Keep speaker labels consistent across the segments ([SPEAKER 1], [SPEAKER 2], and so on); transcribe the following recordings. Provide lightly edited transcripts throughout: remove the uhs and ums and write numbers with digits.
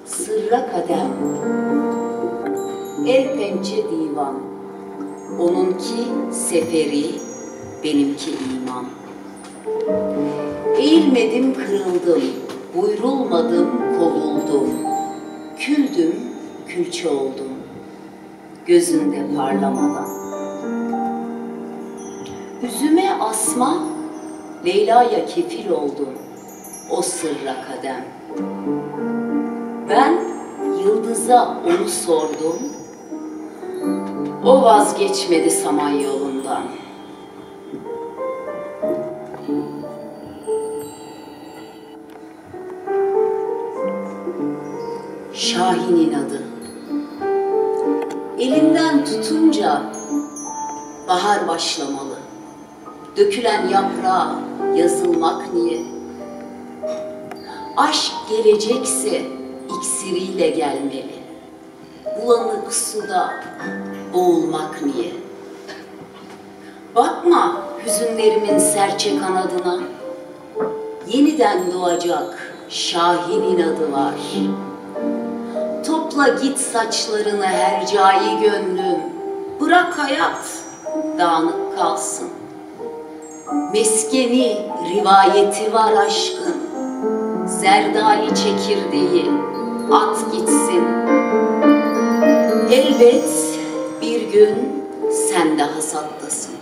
[SPEAKER 1] Sırra kadem, el pençe divan, onunki seferi, benimki iman. Eğilmedim kırıldım, buyrulmadım kovuldum, küldüm külçe oldum, gözünde parlamadan. Üzüme asma, Leyla'ya kefil oldum, o sırra kadem. Ben yıldıza onu sordum, o vazgeçmedi Samanyolu'ndan. Şahin'in adı. Elinden tutunca bahar başlamalı. Dökülen yaprağa yazılmak niye? Aşk gelecekse iksiriyle gelmeli. Bulanık suda boğulmak niye? Bakma hüzünlerimin serçe kanadına. Yeniden doğacak Şahin'in adı var. Topla git saçlarını hercai gönlüm. Bırak hayat dağınık kalsın. Meskeni rivayeti var aşkın. Zerdali çekirdeği at gitsin. Elbet bir gün sen de hasattasın.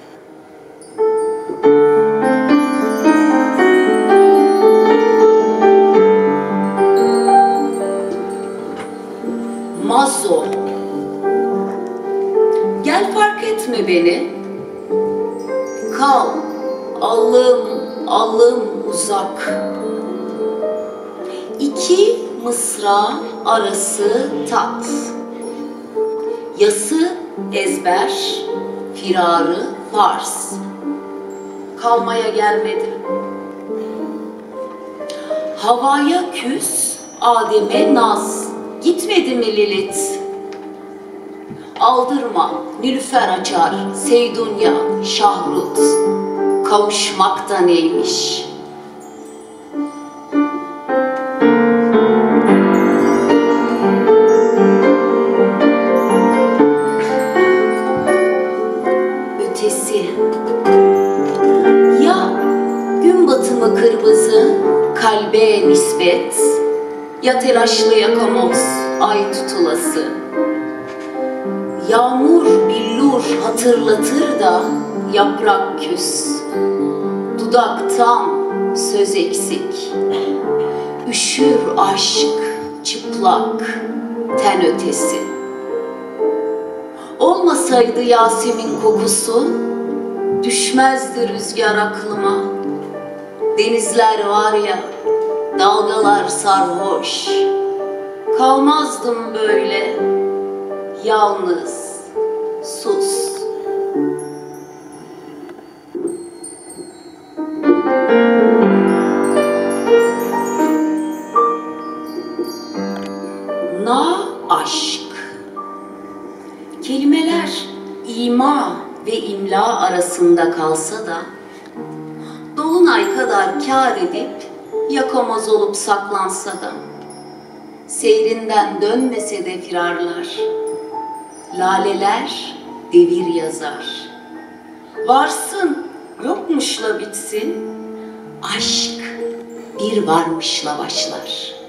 [SPEAKER 1] Mazzo, gel fark etme beni. Kal, alım uzak. İki mısra arası tat. Yası ezber, firarı farz. Kalmaya gelmedim. Havaya küs, Adem'e naz. Gitmedi mi Lilith? Aldırma, Nilüfer açar, Seydunya, Şahrut. Kavuşmak da neymiş? Ötesi. Ya gün batımı kırmızı, kalbe nispet. Ya telaşlı yakamoz, ay tutulası. Yağmur billur hatırlatır da yaprak küs. Dudaktan söz eksik. Üşür aşk çıplak, ten ötesi. Olmasaydı Yasemin kokusu, düşmezdi rüzgar aklıma. Denizler var ya, dalgalar sarhoş, kalmazdım böyle, yalnız, sus. Na aşk. Kelimeler ima ve imla arasında kalsa da, dolunay kadar kâr edip, yakamoz olup saklansa da, seyrinden dönmese de firarlar, laleler devir yazar. Varsın yokmuşla bitsin, aşk bir varmışla başlar.